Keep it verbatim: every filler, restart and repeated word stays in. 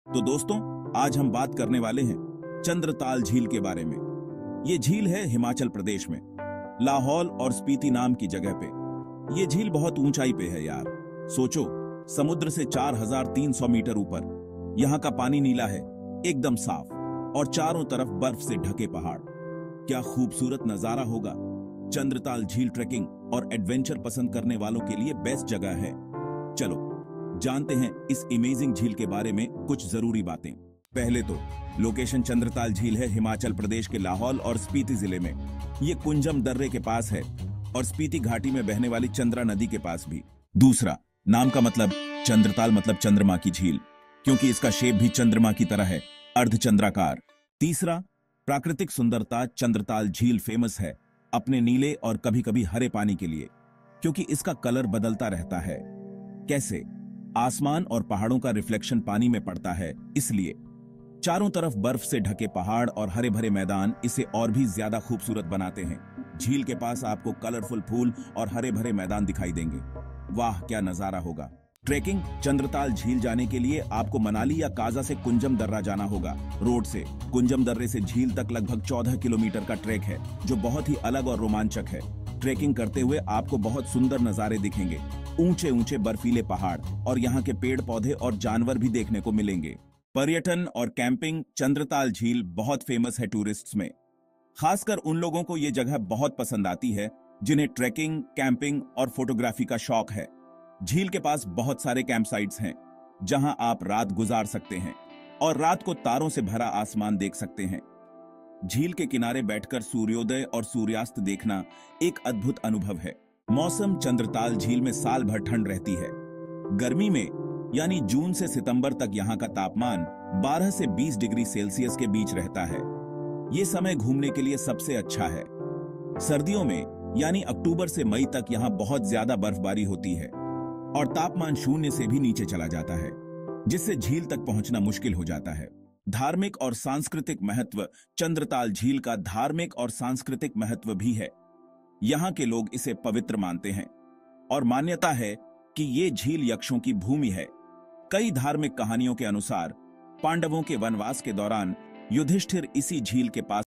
तो दोस्तों, आज हम बात करने वाले हैं चंद्रताल झील के बारे में। ये झील है हिमाचल प्रदेश में, लाहौल और स्पीति नाम की जगह पे। ये झील बहुत ऊंचाई पे है यार। सोचो, समुद्र से चार हज़ार तीन सौ मीटर ऊपर। यहाँ का पानी नीला है, एकदम साफ, और चारों तरफ बर्फ से ढके पहाड़। क्या खूबसूरत नजारा होगा। चंद्रताल झील ट्रैकिंग और एडवेंचर पसंद करने वालों के लिए बेस्ट जगह है। चलो जानते हैं इस इमेजिंग झील के बारे में कुछ जरूरी बातें। पहले तो लोकेशन चंद्रताल झील है हिमाचल प्रदेश के लाहौल और स्पीति जिले में। ये कुंजम दर्रे के पास है और स्पीति घाटी में बहने वाली चंद्रा नदी के पास भी। दूसरा, नाम का मतलब चंद्रताल मतलब चंद्रमा की झील, क्योंकि इसका शेप भी चंद्रमा की तरह है, अर्धचंद्राकार। तीसरा, प्राकृतिक सुंदरता। चंद्रताल झील फेमस है अपने नीले और कभी कभी हरे पानी के लिए, क्योंकि इसका कलर बदलता रहता है। कैसे? आसमान और पहाड़ों का रिफ्लेक्शन पानी में पड़ता है, इसलिए चारों तरफ बर्फ से ढके पहाड़ और हरे भरे मैदान इसे और भी ज्यादा खूबसूरत बनाते हैं। झील के पास आपको कलरफुल फूल और हरे भरे मैदान दिखाई देंगे। वाह, क्या नजारा होगा। ट्रेकिंग। चंद्रताल झील जाने के लिए आपको मनाली या काजा से कुंजम दर्रा जाना होगा। रोड से कुंजम दर्रे से झील तक लगभग चौदह किलोमीटर का ट्रैक है, जो बहुत ही अलग और रोमांचक है। ट्रेकिंग करते हुए आपको बहुत सुंदर नजारे दिखेंगे। ऊंचे ऊंचे बर्फीले पहाड़ और यहाँ के पेड़ पौधे और जानवर भी देखने को मिलेंगे। पर्यटन और कैंपिंग। चंद्रताल झील बहुत फेमस है टूरिस्ट्स में, खासकर उन लोगों को ये जगह बहुत पसंद आती है जिन्हें ट्रैकिंग, कैंपिंग और फोटोग्राफी का शौक है। झील के पास बहुत सारे कैंप साइट्स हैं जहां आप रात गुजार सकते हैं और रात को तारों से भरा आसमान देख सकते हैं। झील के किनारे बैठकर सूर्योदय और सूर्यास्त देखना एक अद्भुत अनुभव है। मौसम। चंद्रताल झील में साल भर ठंड रहती है। गर्मी में यानी जून से सितंबर तक यहाँ का तापमान बारह से बीस डिग्री सेल्सियस के बीच रहता है। ये समय घूमने के लिए सबसे अच्छा है। सर्दियों में यानी अक्टूबर से मई तक यहाँ बहुत ज्यादा बर्फबारी होती है और तापमान शून्य से भी नीचे चला जाता है, जिससे झील तक पहुंचना मुश्किल हो जाता है। धार्मिक और सांस्कृतिक महत्व। चंद्रताल झील का धार्मिक और सांस्कृतिक महत्व भी है। यहाँ के लोग इसे पवित्र मानते हैं और मान्यता है कि ये झील यक्षों की भूमि है। कई धार्मिक कहानियों के अनुसार पांडवों के वनवास के दौरान युधिष्ठिर इसी झील के पास